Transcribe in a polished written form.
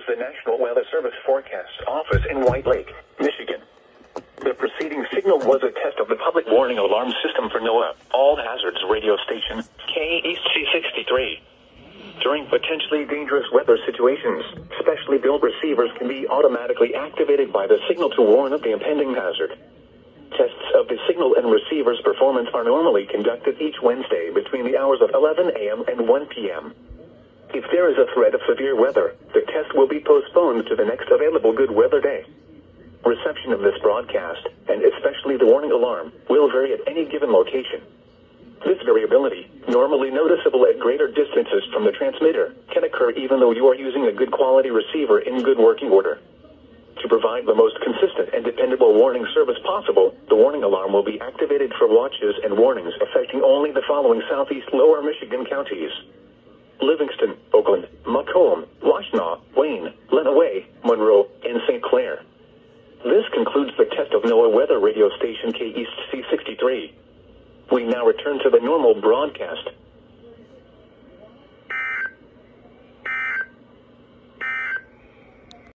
is the National Weather Service Forecast Office in White Lake, Michigan. The preceding signal was a test of the public warning alarm system for NOAA All Hazards radio station, KEAST-C63. During potentially dangerous weather situations, specially built receivers can be automatically activated by the signal to warn of the impending hazard. Tests of the signal and receiver's performance are normally conducted each Wednesday between the hours of 11 a.m. and 1 p.m. If there is a threat of severe weather, the test will be postponed to the next available good weather day. Reception of this broadcast, and especially the warning alarm, will vary at any given location. This variability, normally noticeable at greater distances from the transmitter, can occur even though you are using a good quality receiver in good working order. To provide the most consistent and dependable warning service possible, the warning alarm will be activated for watches and warnings affecting only the following southeast lower Michigan counties: Livingston, Oakland, Macomb, Washtenaw, Wayne, Lenawee, Monroe, and St. Clair. This concludes the test of NOAA weather radio station KEAST-C63. We now return to the normal broadcast.